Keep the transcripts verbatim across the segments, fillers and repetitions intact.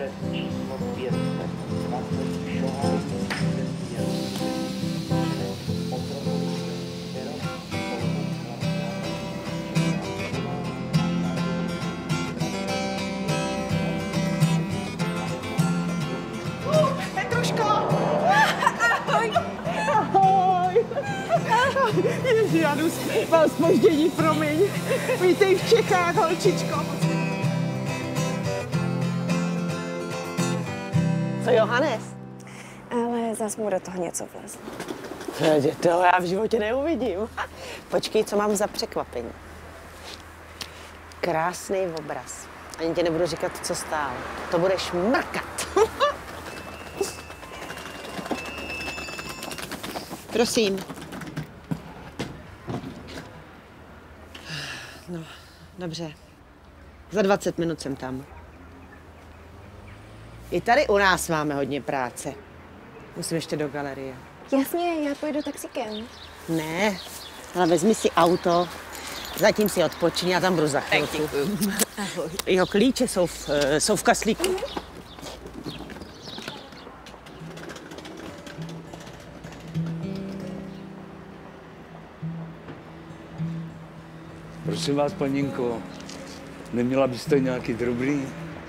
adres číslo pět set dvacet Šohaj Petruško! Ahoj! Ahoj! Ježi, Janus, mám zpoždění, promiň. Vítej v Čechách, holčičko. Co Johannes? Ale zas mu do toho něco vlezlo. To já v životě neuvidím. Počkej, co mám za překvapení. Krásný obraz. Ani ti nebudu říkat, co stál. To budeš mrkat. Prosím. No, dobře. Za dvacet minut jsem tam. I tady u nás máme hodně práce. Musím ještě do galerie. Jasně, já pojedu taxikem. Ne, ale vezmi si auto, zatím si odpočin, já tam budu za chvilku. Ahoj. Jeho klíče jsou v, jsou v kaslíku. Prosím vás, paninko, neměla byste nějaký drobný?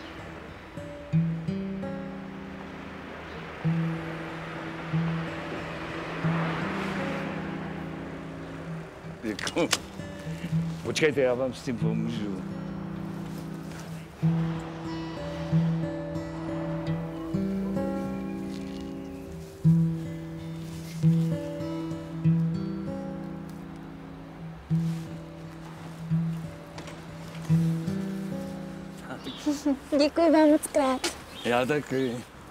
Děkuji. Počkejte, já vám s tím pomůžu. Děkuji vám moc krát. Já taky.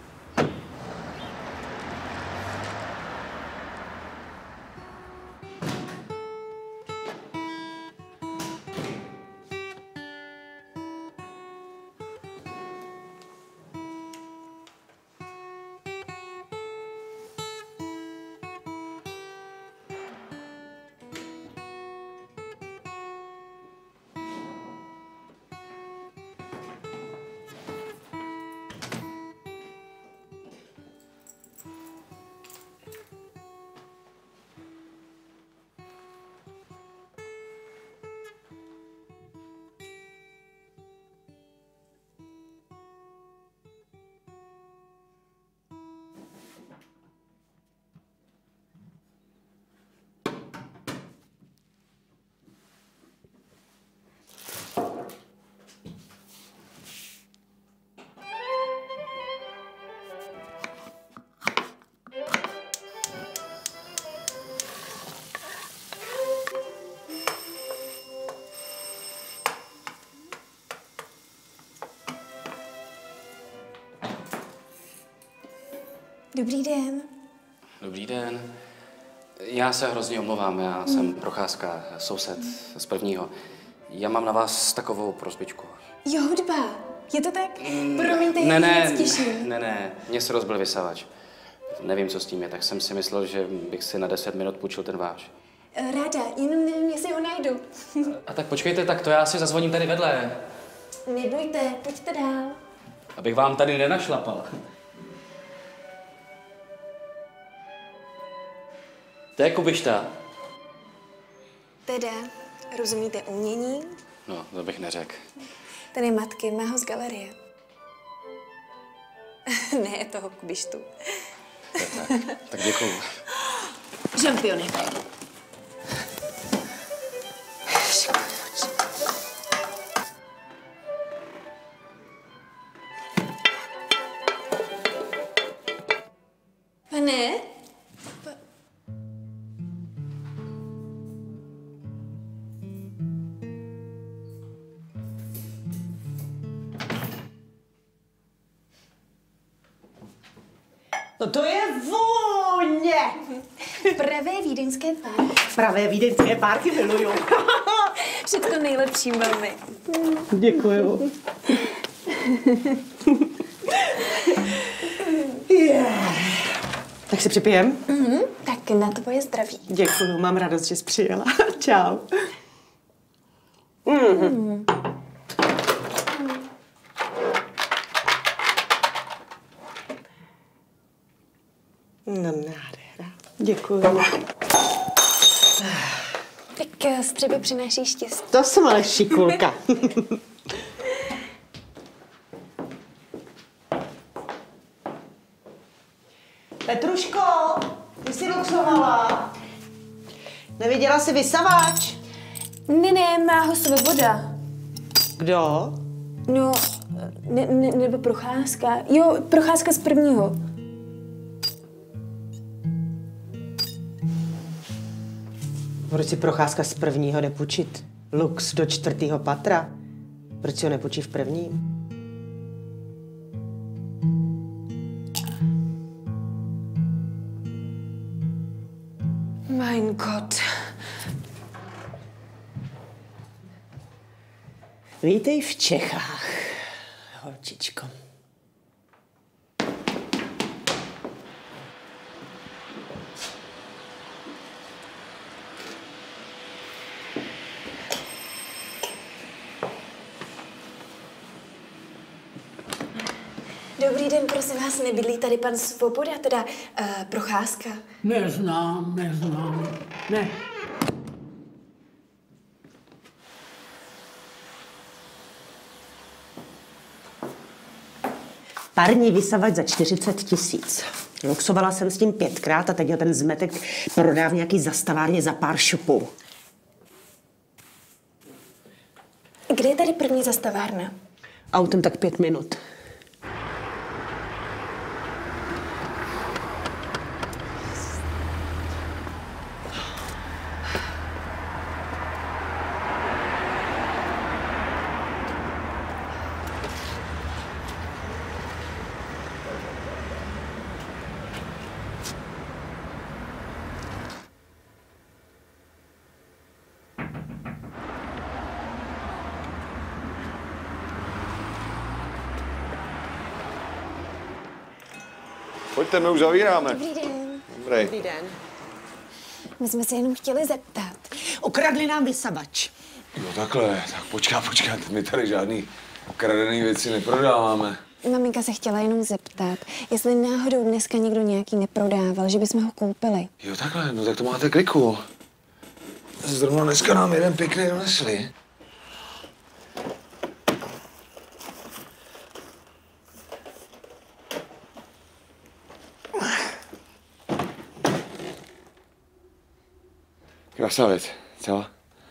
Dobrý den. Dobrý den. Já se hrozně omlouvám, já hmm. jsem Procházka, soused z prvního. Já mám na vás takovou prosbičku. Jo, hudba. Je to tak? Promiňte, ne, já ne, se těším. ne, ne, mně se rozbil vysavač. Nevím, co s tím je, tak jsem si myslel, že bych si na deset minut půjčil ten váš. Ráda, jenom nevím, jestli ho najdu. A tak počkejte, tak to já si zazvoním tady vedle. Nebojte, pojďte dál. Abych vám tady nenašlapal. To je Kubišta. Teda, rozumíte umění? No, to bych neřekl. Ten je matky mého z galerie. Ne, toho Kubištu. Tak, tak, tak děkuju. Žampiony. Pane? No to je vůně! Pravé vídeňské párky. Pravé vídeňské párky miluju. Všechno nejlepší, mami. Děkuju. Yeah. Tak si připijem? Mm-hmm. Tak na tvoje zdraví. Děkuju, mám radost, že jsi přijela. Čau. Mm-hmm. Mm. No, nádhera. Děkuju. Tak střeby přináší štěstí. To jsem ale šikulka. Petruško, ty jsi luxovala. Neviděla jsi vysavač? Ne, ne, má ho Svoboda. Kdo? No, ne, ne, nebo Procházka. Jo, Procházka z prvního. Proč si Procházka z prvního nepůjčit lux do čtvrtého patra? Proč si ho nepůjčí v prvním? Mein Gott. Vítej v Čechách, holčičko. Dobrý den, prosím vás, nebydlí tady pan Svoboda, teda uh, Procházka? Neznám, neznám, ne. Parní vysavač za čtyřicet tisíc. Luxovala jsem s tím pětkrát a teď ho ten zmetek prodá v nějaký zastavárně za pár šupů. Kde je tady první zastavárna? Autem tak pět minut. Pojďte, my už zavíráme. Dobrý den. Dobrý. Dobrý den. My jsme se jenom chtěli zeptat. Ukradli nám vysavač. Jo, takhle. Tak počká, počká. My tady žádný kradený věci neprodáváme. Maminka se chtěla jenom zeptat, jestli náhodou dneska někdo nějaký neprodával, že bychom ho koupili. Jo, takhle. No tak to máte kliku. Zrovna dneska nám jeden pěkný donesli. Krásná věc. Celá.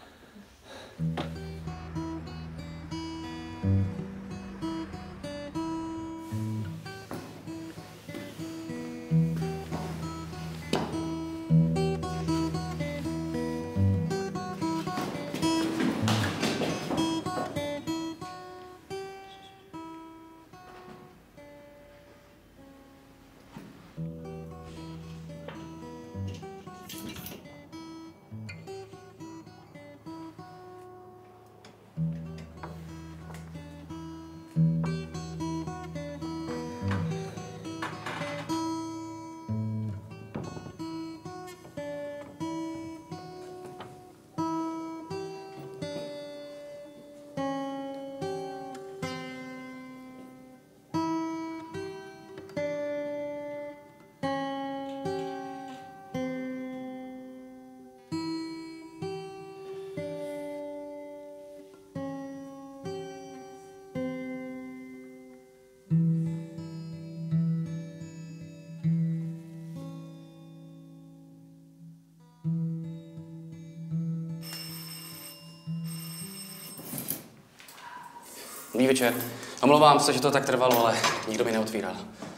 Dobrý večer. Omlouvám se, že to tak trvalo, ale nikdo mi neotvíral.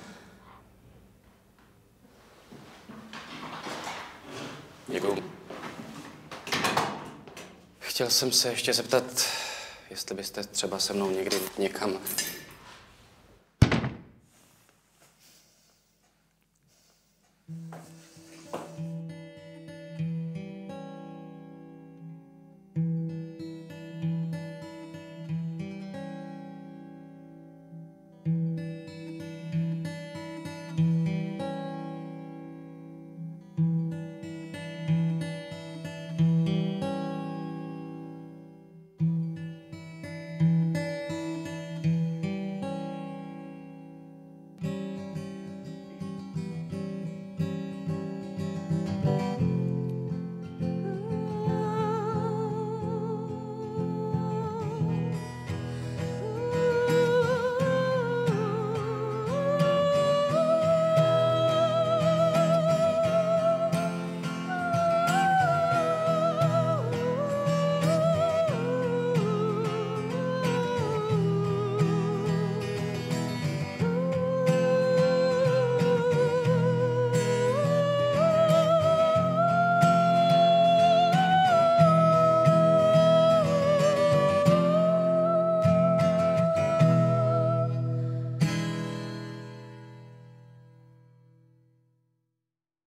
Děkuju. Chtěl jsem se ještě zeptat, jestli byste třeba se mnou někdy někam...